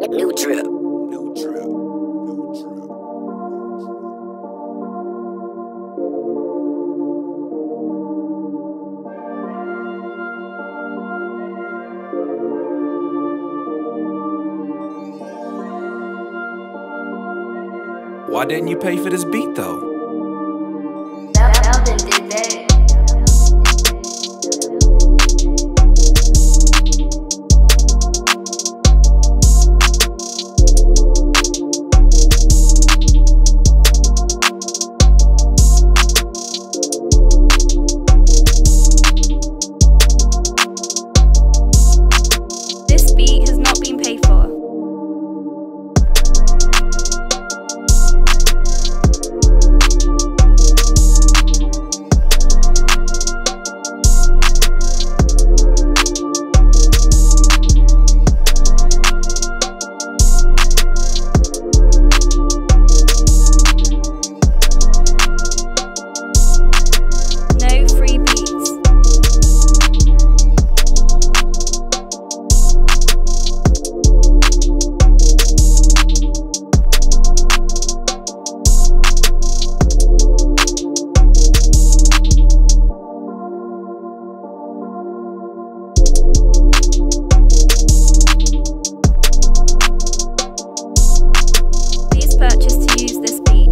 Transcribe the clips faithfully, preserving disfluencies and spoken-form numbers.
New drip. New drip. New drip. Why didn't you pay for this beat though? Melvin did that. This beat has not been paid for. Purchase to use this beat.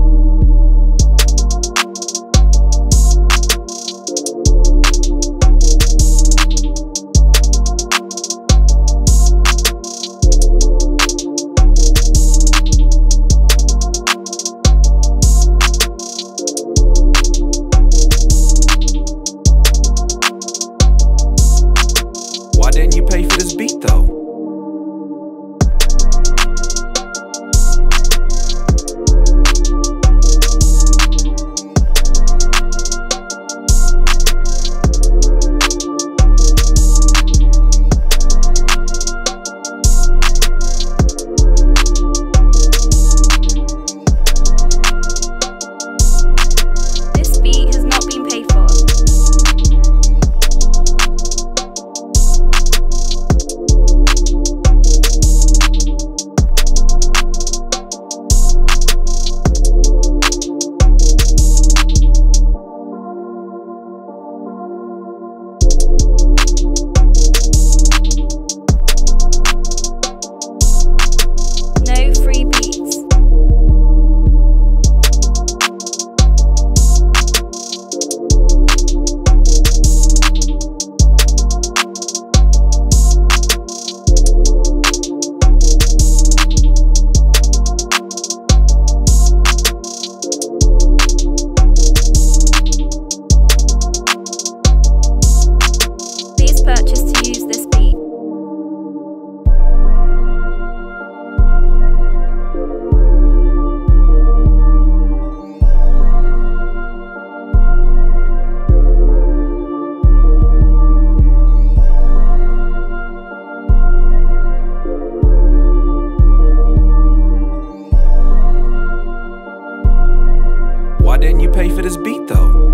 Why didn't you pay for this beat though? Purchase to use this beat. Why didn't you pay for this beat though?